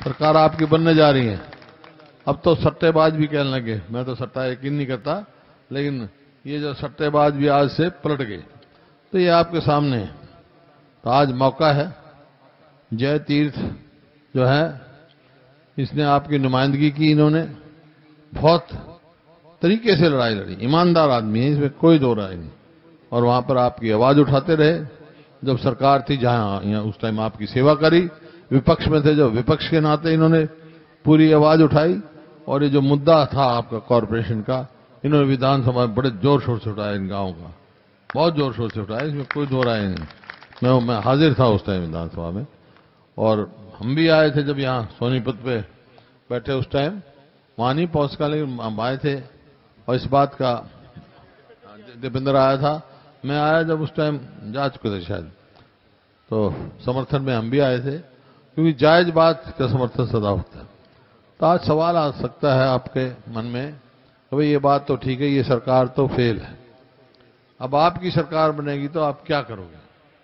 सरकार आपकी बनने जा रही है। अब तो सट्टेबाज भी कहने लगे, मैं तो सट्टा यकीन नहीं करता, लेकिन ये जो सट्टेबाज भी आज से पलट गए। तो ये आपके सामने है। तो आज मौका है। जय तीर्थ जो है, इसने आपकी नुमाइंदगी की, इन्होंने बहुत तरीके से लड़ाई लड़ी, ईमानदार आदमी है, इसमें कोई दो राय नहीं। और वहां पर आपकी आवाज उठाते रहे जब सरकार थी, जहां उस टाइम आपकी सेवा करी। विपक्ष में थे, जब विपक्ष के नाते इन्होंने पूरी आवाज उठाई। और ये जो मुद्दा था आपका कॉरपोरेशन का, इन्होंने विधानसभा में बड़े जोर शोर से उठाया, इन गांवों का बहुत जोर शोर से उठाया, इसमें कोई दो राय नहीं। मैं हाजिर था उस टाइम विधानसभा में, और हम भी आए थे जब यहाँ सोनीपत पे बैठे उस टाइम, वहां नहीं पहुंच का, लेकिन हम आए थे। और इस बात का दीपेंद्र आया था, मैं आया जब उस टाइम जा चुके थे शायद, तो समर्थन में हम भी आए थे, क्योंकि जायज बात का समर्थन सदा होता है। तो आज सवाल आ सकता है आपके मन में कि भाई ये बात तो ठीक है, ये सरकार तो फेल है, अब आपकी सरकार बनेगी तो आप क्या करोगे।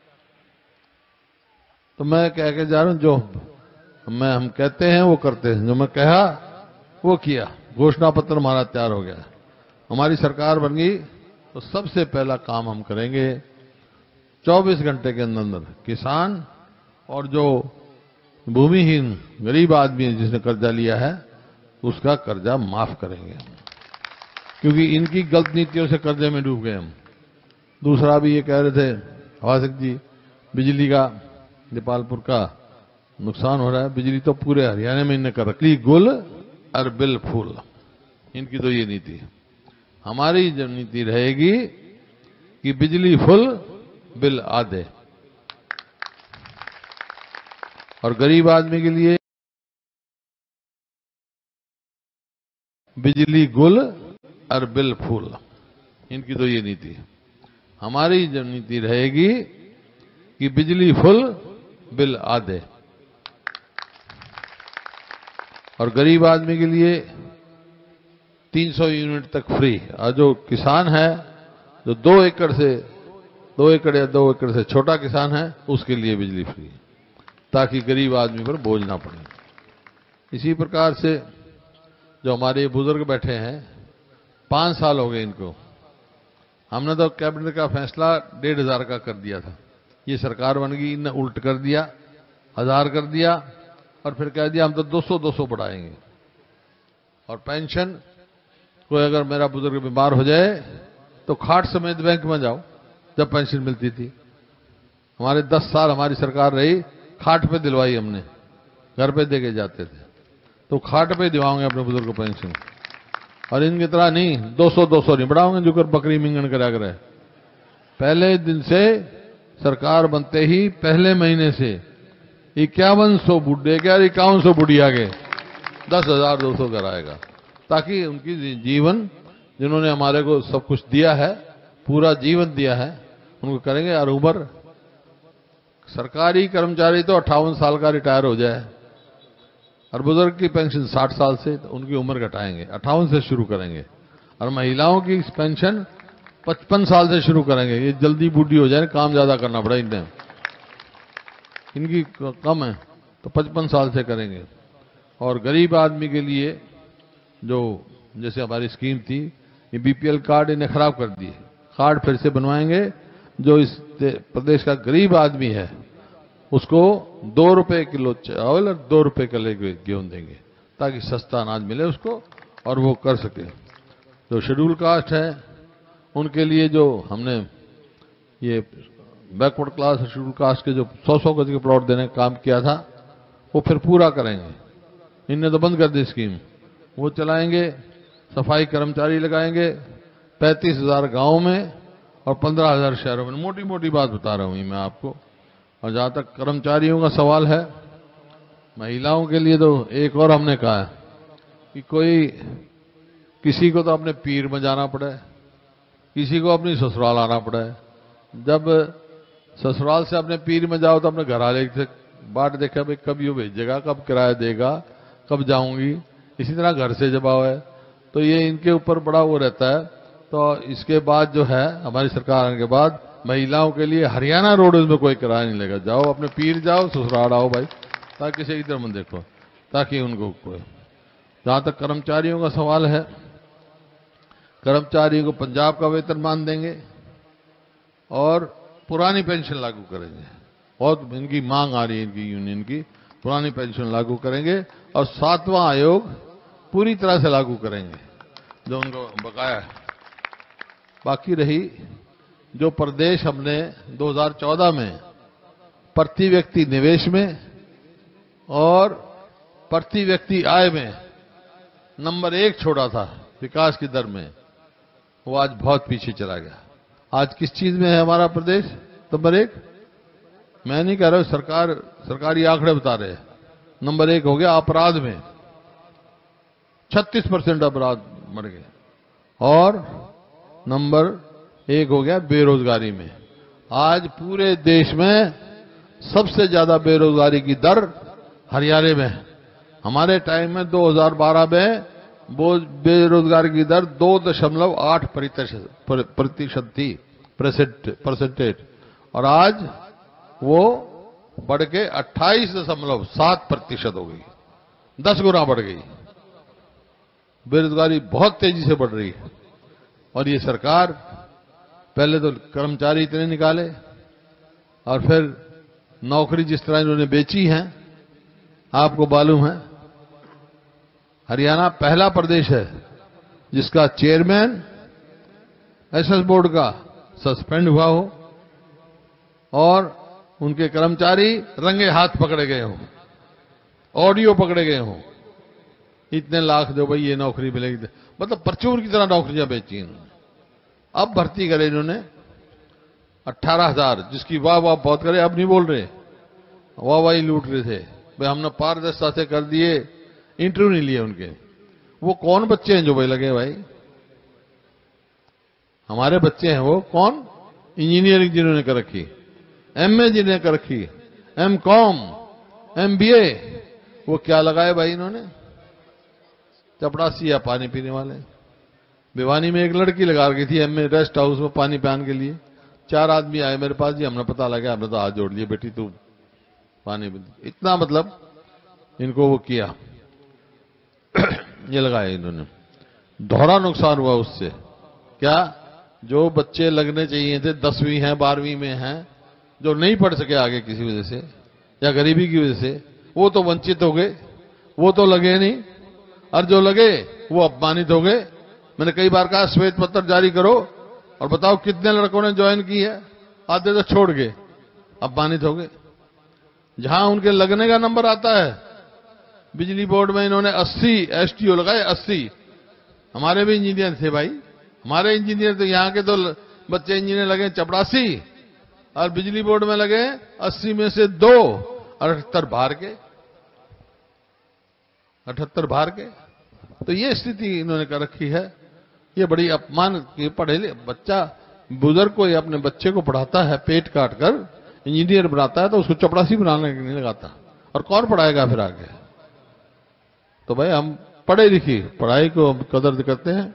तो मैं कह के जा रहा हूं, जो हम कहते हैं वो करते हैं, जो मैं कहा वो किया। घोषणा पत्र हमारा तैयार हो गया, हमारी सरकार बन गई तो सबसे पहला काम हम करेंगे 24 घंटे के अंदर अंदर किसान और जो भूमिहीन गरीब आदमी है जिसने कर्जा लिया है, उसका कर्जा माफ करेंगे, क्योंकि इनकी गलत नीतियों से कर्जे में डूब गए हम। दूसरा भी ये कह रहे थे हवासिक जी, बिजली का नेपालपुर का नुकसान हो रहा है। बिजली तो पूरे हरियाणा में इन्हें कर रखी, गुल और बिल फूल, इनकी तो ये नीति है। हमारी जो नीति रहेगी कि बिजली फुल बिल आधे, और गरीब आदमी के लिए बिजली गुल और बिल फूल, इनकी तो ये नीति है। हमारी जो नीति रहेगी कि बिजली फुल बिल आधे, और गरीब आदमी के लिए 300 यूनिट तक फ्री। और जो किसान है, जो 2 एकड़ या 2 एकड़ से छोटा किसान है, उसके लिए बिजली फ्री, ताकि गरीब आदमी पर बोझ ना पड़े। इसी प्रकार से जो हमारे बुजुर्ग बैठे हैं, 5 साल हो गए इनको, हमने तो कैबिनेट का फैसला 1,500 का कर दिया था। ये सरकार बन गई, इन्हें उल्ट कर दिया, 1000 कर दिया, और फिर कह दिया हम तो 200 बढ़ाएंगे। और पेंशन, कोई अगर मेरा बुजुर्ग बीमार हो जाए तो खाट समेत बैंक में जाओ, जब पेंशन मिलती थी। हमारे 10 साल हमारी सरकार रही, खाट पे दिलवाई हमने, घर पे देके जाते थे। तो खाट पे दिलवाओगे अपने बुजुर्ग को पेंशन, और इनकी तरह नहीं 200 नहीं बढ़ाओगे जो कर बकरी मिंगन करा करे। पहले दिन से सरकार बनते ही पहले महीने से 5100 बुढ़े के और 5100 बुढ़िया के 10,200 कराएगा, ताकि उनकी जीवन, जिन्होंने हमारे को सब कुछ दिया है, पूरा जीवन दिया है, उनको करेंगे। और उम्र, सरकारी कर्मचारी तो 58 साल का रिटायर हो जाए, और बुजुर्ग की पेंशन 60 साल से, तो उनकी उम्र घटाएंगे, 58 से शुरू करेंगे। और महिलाओं की पेंशन 55 साल से शुरू करेंगे। ये जल्दी बूढ़ी हो जाए, काम ज्यादा करना पड़ा इन्हें, इनकी कम है तो 55 साल से करेंगे। और गरीब आदमी के लिए जो जैसे हमारी स्कीम थी, ये बीपीएल कार्ड इन्हें खराब कर दिए, कार्ड फिर से बनवाएंगे। जो इस प्रदेश का गरीब आदमी है उसको 2 रुपए किलो चावल और 2 रुपए किलो गेहूं देंगे, ताकि सस्ता अनाज मिले उसको और वो कर सके। जो शेड्यूल कास्ट है उनके लिए जो हमने ये बैकवर्ड क्लास और शेड्यूल कास्ट के जो 100 गज के प्लॉट देने का काम किया था, वो फिर पूरा करेंगे। इनने तो बंद कर दी स्कीम, वो चलाएंगे। सफाई कर्मचारी लगाएंगे 35,000 गांव में और 15,000 शहरों में। मोटी मोटी बात बता रहा हूं मैं आपको। और जहां तक कर्मचारियों का सवाल है, महिलाओं के लिए तो एक और हमने कहा है कि किसी को तो अपने पीर में जाना पड़े, किसी को अपनी ससुराल आना पड़े। जब ससुराल से अपने पीर में जाओ तो अपने घर वाले से बाट देखा, भाई कब ये भेजेगा, कब किराया देगा, कब जाऊंगी। इसी तरह घर से जब आओ है तो ये इनके ऊपर बड़ा वो रहता है। तो इसके बाद जो है, हमारी सरकार आने के बाद महिलाओं के लिए हरियाणा रोड में कोई किराया नहीं लेगा। जाओ अपने पीर जाओ, ससुराल आओ भाई, ताकि से इधर मन देखो। ताकि उनको कोई। जहां तक कर्मचारियों का सवाल है, कर्मचारियों को पंजाब का वेतनमान देंगे और पुरानी पेंशन लागू करेंगे। बहुत इनकी मांग आ रही है, इनकी यूनियन की, पुरानी पेंशन लागू करेंगे और 7वां आयोग पूरी तरह से लागू करेंगे जो उनको बकाया है। बाकी रही जो प्रदेश हमने 2014 में प्रति व्यक्ति निवेश में और प्रति व्यक्ति आय में नंबर 1 छोड़ा था विकास की दर में, वो आज बहुत पीछे चला गया। आज किस चीज में है हमारा प्रदेश नंबर 1? मैं नहीं कह रहा हूं, सरकारी आंकड़े बता रहे हैं। नंबर 1 हो गया अपराध में, 36% अपराध बढ़ गए। और नंबर 1 हो गया बेरोजगारी में। आज पूरे देश में सबसे ज्यादा बेरोजगारी की दर हरियाणा में है। हमारे टाइम में 2012 में वो बेरोजगारी की दर 2.8% थी, परसेंटेज, और आज वो बढ़ के 28.7% हो गई, 10 गुना बढ़ गई। बेरोजगारी बहुत तेजी से बढ़ रही है। और ये सरकार पहले तो कर्मचारी इतने निकाले और फिर नौकरी जिस तरह इन्होंने बेची है, आपको मालूम है हरियाणा पहला प्रदेश है जिसका चेयरमैन एसएस बोर्ड का सस्पेंड हुआ हो और उनके कर्मचारी रंगे हाथ पकड़े गए हों, ऑडियो पकड़े गए हों, इतने लाख दो भाई ये नौकरी मिलेगी। मतलब परचून की तरह नौकरियां बेची इन्होंने। अब भर्ती करे इन्होंने 18,000, जिसकी वाह वाह बहुत करे, अब नहीं बोल रहे, वाह वाह ही लूट रहे थे भाई हमने पारदर्शिता से कर दिए, इंटरव्यू नहीं लिए उनके। वो कौन बच्चे हैं जो भाई लगे भाई? हमारे बच्चे हैं वो कौन? इंजीनियरिंग जिन्होंने कर रखी, एमए जिन्हें कर रखी, एमकॉम, एमबीए, वो क्या लगाए भाई इन्होंने? चपड़ासी या पानी पीने वाले। भिवानी में एक लड़की लगा रखी थी एमए, रेस्ट हाउस में पानी पियाने के लिए। 4 आदमी आए मेरे पास, जी हमने पता लगा, हमने तो हाथ जोड़ लिए, बेटी तू पानी पी। इतना मतलब इनको वो किया ये लगाया इन्होंने। दोहरा नुकसान हुआ उससे। क्या? जो बच्चे लगने चाहिए थे 10वीं हैं 12वीं में हैं, जो नहीं पढ़ सके आगे किसी वजह से या गरीबी की वजह से, वो तो वंचित हो गए, वो तो लगे नहीं, और जो लगे वो अपमानित हो गए। मैंने कई बार कहा श्वेत पत्र जारी करो और बताओ कितने लड़कों ने ज्वाइन की है, आधे तो छोड़ गए, अपमानित हो गए। जहां उनके लगने का नंबर आता है, बिजली बोर्ड में इन्होंने 80 एसटीओ लगाए, 80। हमारे भी इंजीनियर थे भाई, हमारे इंजीनियर तो यहां के तो बच्चे इंजीनियर लगे 84 और बिजली बोर्ड में लगे 80 में से 2 और 78 बाहर के, 78 बाहर के। तो ये स्थिति इन्होंने कर रखी है। ये बड़ी अपमान की। पढ़े बच्चा, बुजुर्ग कोई अपने बच्चे को पढ़ाता है पेट काट कर, इंजीनियर बनाता है, तो उसको चपड़ासी बनाने नहीं लगाता। और कौन पढ़ाएगा फिर आगे? तो भाई हम पढ़े लिखी, पढ़ाई को हम कदर करते हैं,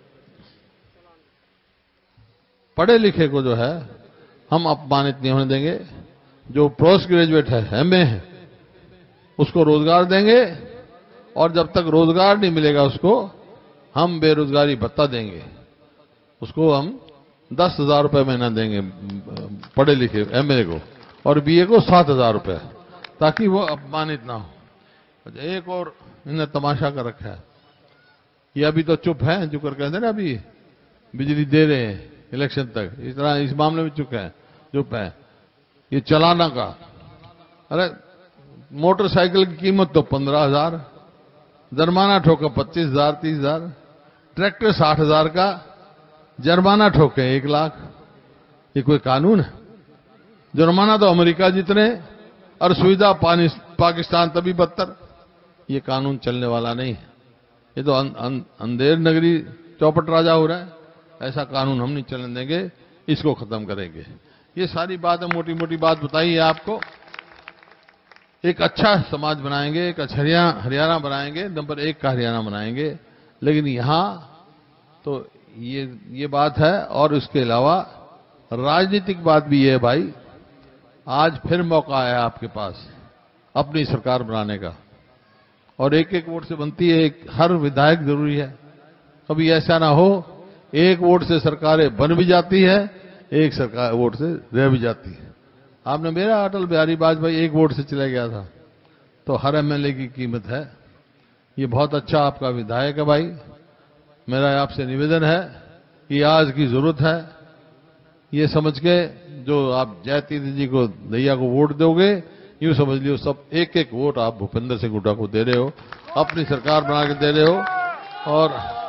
पढ़े लिखे को जो है हम अपमानित नहीं होने देंगे। जो पोस्ट ग्रेजुएट है, एमए है, उसको रोजगार देंगे, और जब तक रोजगार नहीं मिलेगा उसको हम बेरोजगारी भत्ता देंगे। उसको हम 10,000 रुपये महीना देंगे पढ़े लिखे एमए को, और बीए को 7,000 रुपये, ताकि वो अपमानित ना हो। एक और इन्हें तमाशा कर रखा है, ये अभी तो चुप है, जो कर कहते ना अभी बिजली दे रहे हैं इलेक्शन तक, इस तरह इस मामले में चुप है। ये चलाना का, अरे मोटरसाइकिल की कीमत तो 15,000, जुर्माना ठोका 25,000 30,000, ट्रैक्टर 60,000 का, जुर्माना ठोके 1 लाख। ये कोई कानून है? जुर्माना तो अमेरिका जितने और सुविधा पाकिस्तान तभी 72। ये कानून चलने वाला नहीं है। ये तो अंधेर नगरी चौपट राजा हो रहा है। ऐसा कानून हम नहीं चलने देंगे, इसको खत्म करेंगे। ये सारी बातें मोटी मोटी बात बताई है आपको। एक अच्छा समाज बनाएंगे, एक अच्छा हरियाणा बनाएंगे, नंबर 1 का हरियाणा बनाएंगे। लेकिन यहां तो ये बात है। और इसके अलावा राजनीतिक बात भी है भाई। आज फिर मौका आया आपके पास अपनी सरकार बनाने का। और एक एक वोट से बनती है, हर विधायक जरूरी है। कभी ऐसा ना हो एक वोट से सरकारें बन भी जाती है, एक सरकार वोट से रह भी जाती है। आपने मेरा अटल बिहारी वाजपेयी एक वोट से चला गया था, तो हर एमएलए की कीमत है। ये बहुत अच्छा आपका विधायक है भाई। मेरा आपसे निवेदन है कि आज की जरूरत है, ये समझ के जो आप जयतीर्थ जी को दैया को वोट दोगे, यूं समझ लियो सब एक एक वोट आप भूपेंद्र सिंह हुड्डा को दे रहे हो, अपनी सरकार बना के दे रहे हो। और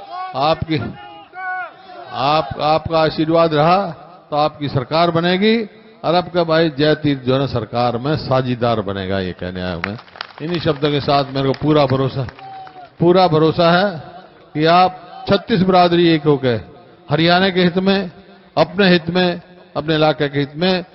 आपका आशीर्वाद रहा तो आपकी सरकार बनेगी, और अब का भाई जयतीर्थ जो है ना सरकार में साझीदार बनेगा, ये कहने आया मैं। इन्हीं शब्दों के साथ मेरे को पूरा भरोसा है कि आप 36 बिरादरी एक होकर हरियाणा के हित में, अपने हित में, अपने इलाके के हित में